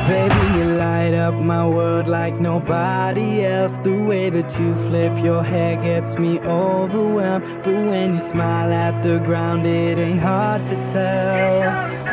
Baby, you light up my world like nobody else. The way that you flip your hair gets me overwhelmed. But when you smile at the ground, it ain't hard to tell.